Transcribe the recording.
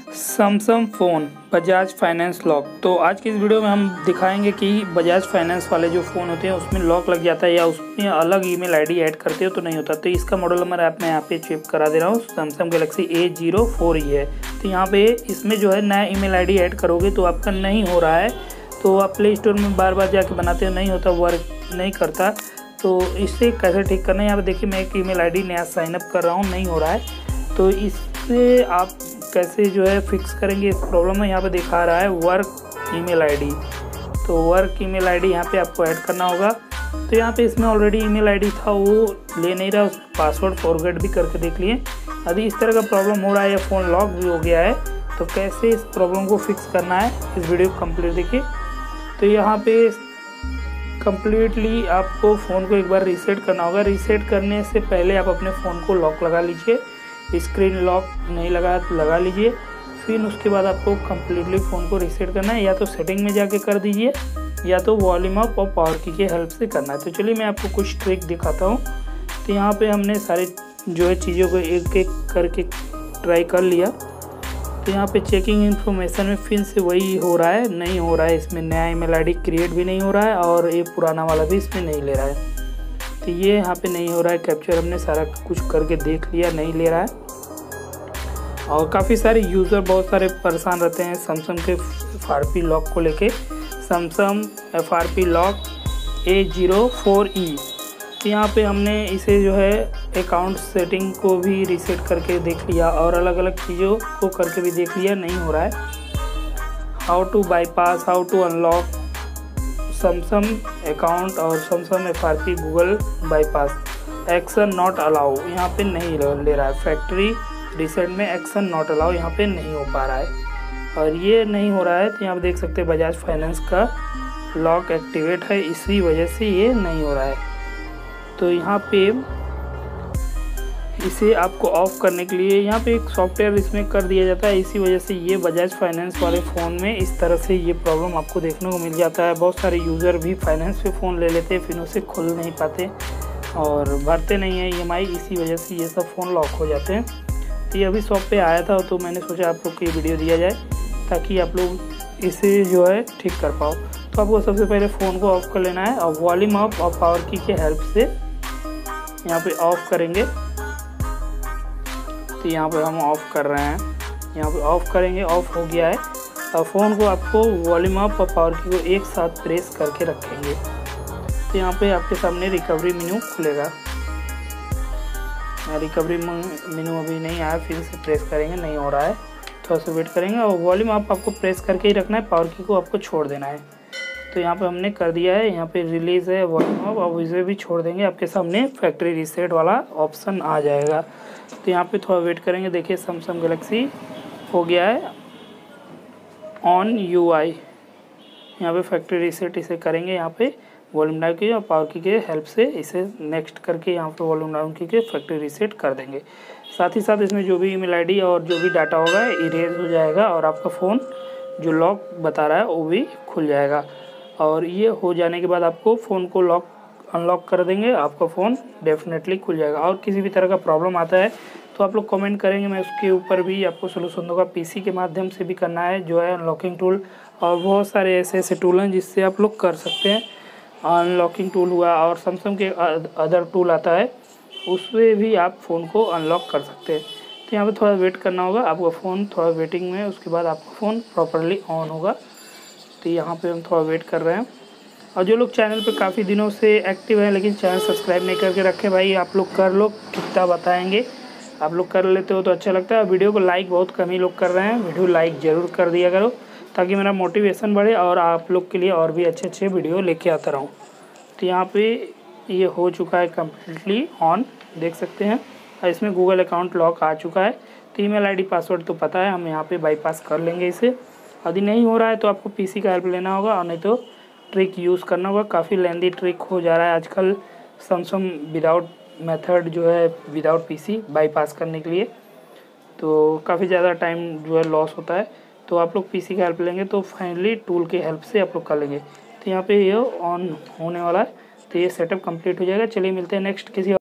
Samsung phone Bajaj finance lock. तो आज की इस वीडियो में हम दिखाएंगे कि बजाज फाइनेंस वाले जो फ़ोन होते हैं उसमें लॉक लग जाता है या उसमें अलग ईमेल आईडी ऐड करते हो तो नहीं होता। तो इसका मॉडल नंबर मैं यहाँ पे चेक करा दे रहा हूँ, सैमसंग गैलेक्सी A04E है। तो यहाँ पे इसमें जो है नया ईमेल आईडी ऐड करोगे तो आपका नहीं हो रहा है। तो आप प्ले स्टोर में बार बार जाके बनाते हो, नहीं होता, वर्क नहीं करता। तो इससे कैसे ठीक करना है, यहाँ पे देखिए मैं एक ईमेल आईडी नया साइनअप कर रहा हूँ, नहीं हो रहा है। तो इससे आप कैसे जो है फिक्स करेंगे इस प्रॉब्लम में, यहाँ पे दिखा रहा है वर्क ईमेल आईडी। तो वर्क ईमेल आईडी यहाँ पे आपको ऐड करना होगा। तो यहाँ पे इसमें ऑलरेडी ईमेल आईडी था, वो ले नहीं रहा, उस पासवर्ड फॉरगेट भी करके देख लिए। यदि इस तरह का प्रॉब्लम हो रहा है या फ़ोन लॉक भी हो गया है तो कैसे इस प्रॉब्लम को फिक्स करना है, इस वीडियो को कंप्लीट देखिए। तो यहाँ पे कम्प्लीटली आपको फ़ोन को एक बार रीसेट करना होगा। रीसेट करने से पहले आप अपने फ़ोन को लॉक लगा लीजिए, स्क्रीन लॉक नहीं लगा तो लगा लीजिए। फिर उसके बाद आपको कम्प्लीटली फ़ोन को रीसेट करना है, या तो सेटिंग में जाके कर दीजिए या तो वॉल्यूम अप और पावर की हेल्प से करना है। तो चलिए मैं आपको कुछ ट्रिक दिखाता हूँ। तो यहाँ पे हमने सारे जो है चीज़ों को एक एक करके ट्राई कर लिया। तो यहाँ पे चेकिंग इन्फॉर्मेशन में फिर से वही हो रहा है, नहीं हो रहा है। इसमें नया ईमेल आईडी क्रिएट भी नहीं हो रहा है और ये पुराना वाला भी इसमें नहीं ले रहा है। तो ये यहाँ पे नहीं हो रहा है। कैप्चर हमने सारा कुछ करके देख लिया, नहीं ले रहा है। और काफ़ी सारे यूज़र बहुत सारे परेशान रहते हैं सैमसंग के FRP लॉक को लेके। Samsung FRP lock A04E। तो यहाँ पे हमने इसे जो है अकाउंट सेटिंग को भी रीसेट करके देख लिया और अलग अलग चीज़ों को करके भी देख लिया, नहीं हो रहा है। How to bypass, how to unlock Samsung account और Samsung FRP Google bypass, action not allow यहाँ पे नहीं ले रहा है। फैक्ट्री रीसेट में एक्शन नॉट अलाउ यहाँ पे नहीं हो पा रहा है और ये नहीं हो रहा है। तो यहाँ पे देख सकते हैं बजाज फाइनेंस का लॉक एक्टिवेट है, इसी वजह से ये नहीं हो रहा है। तो यहाँ पे इसे आपको ऑफ करने के लिए यहाँ पे एक सॉफ्टवेयर इसमें कर दिया जाता है, इसी वजह से ये बजाज फाइनेंस वाले फ़ोन में इस तरह से ये प्रॉब्लम आपको देखने को मिल जाता है। बहुत सारे यूज़र भी फाइनेंस पे फ़ोन ले लेते हैं, फिर उसे खुल नहीं पाते और भरते नहीं है EMI, इसी वजह से ये सब फ़ोन लॉक हो जाते हैं। तो ये अभी शॉप पे आया था तो मैंने सोचा आप लोग को ये वीडियो दिया जाए ताकि आप लोग इसे जो है ठीक कर पाओ। तो आपको सबसे पहले फ़ोन को ऑफ़ कर लेना है और वॉल्यूम अप और पावर की हेल्प से यहाँ पे ऑफ़ करेंगे। तो यहाँ पे हम ऑफ़ कर रहे हैं, यहाँ पे ऑफ़ करेंगे, ऑफ़ हो गया है। और फ़ोन को आपको वॉल्यूम अप और पावर की को एक साथ प्रेस करके रखेंगे। तो यहाँ पे आपके सामने रिकवरी मेन्यू खुलेगा। रिकवरी मेन्यू अभी नहीं आया, फिर से प्रेस करेंगे, नहीं हो रहा है, थोड़ा सा वेट करेंगे। और वॉल्यूम अप आपको प्रेस करके ही रखना है, पावर की को आपको छोड़ देना है। तो यहाँ पे हमने कर दिया है, यहाँ पे रिलीज़ है वॉल्यूम अप, अब इसे भी छोड़ देंगे, आपके सामने फैक्ट्री रीसेट वाला ऑप्शन आ जाएगा। तो यहाँ पे थोड़ा वेट करेंगे। देखिए सैमसंग गैलेक्सी हो गया है ऑन UI। यहाँ पे फैक्ट्री रीसेट इसे करेंगे, यहाँ पे वॉल्यूम डाउन की और पावर की के हेल्प से इसे नेक्स्ट करके यहाँ पे वॉल्यूम डाउन की के फैक्ट्री रीसेट कर देंगे। साथ ही साथ इसमें जो भी ईमेल आईडी और जो भी डाटा होगा इरेज हो जाएगा और आपका फ़ोन जो लॉक बता रहा है वो भी खुल जाएगा। और ये हो जाने के बाद आपको फ़ोन को लॉक अनलॉक कर देंगे, आपका फ़ोन डेफिनेटली खुल जाएगा। और किसी भी तरह का प्रॉब्लम आता है तो आप लोग कमेंट करेंगे, मैं उसके ऊपर भी आपको सोल्यूशन दूंगा। PC के माध्यम से भी करना है जो है अनलॉकिंग टूल, और बहुत सारे ऐसे ऐसे टूल हैं जिससे आप लोग कर सकते हैं। अनलॉकिंग टूल हुआ और सैमसंग के अदर टूल आता है, उससे भी आप फ़ोन को अनलॉक कर सकते हैं। तो यहाँ पे थोड़ा वेट करना होगा, आपका फ़ोन थोड़ा वेटिंग में, उसके बाद आपका फ़ोन प्रॉपरली ऑन होगा। तो यहाँ पे हम थोड़ा वेट कर रहे हैं। और जो लोग चैनल पे काफ़ी दिनों से एक्टिव हैं लेकिन चैनल सब्सक्राइब नहीं करके रखे, भाई आप लोग कर लो, कितना बताएंगे, आप लोग कर लेते हो तो अच्छा लगता है। वीडियो को लाइक बहुत कम ही लोग कर रहे हैं, वीडियो लाइक ज़रूर कर दिया करो ताकि मेरा मोटिवेशन बढ़े और आप लोग के लिए और भी अच्छे अच्छे वीडियो लेके आता रहूँ। तो यहाँ पे ये हो चुका है कम्प्लीटली ऑन, देख सकते हैं। और इसमें गूगल अकाउंट लॉक आ चुका है। तो ईमेल आईडी पासवर्ड तो पता है, हम यहाँ पे बाईपास कर लेंगे इसे। यदि नहीं हो रहा है तो आपको PC का हेल्प लेना होगा और नहीं तो ट्रिक यूज़ करना होगा। काफ़ी लेंदी ट्रिक हो जा रहा है आजकल सैमसंग विदाउट मेथड जो है, विदाउट PC बाईपास करने के लिए, तो काफ़ी ज़्यादा टाइम जो है लॉस होता है। तो आप लोग PC का हेल्प लेंगे तो फाइनली टूल के हेल्प से आप लोग कर लेंगे। तो यहाँ पे ये ऑन होने वाला है, तो ये सेटअप कंप्लीट हो जाएगा। चलिए मिलते हैं नेक्स्ट किसी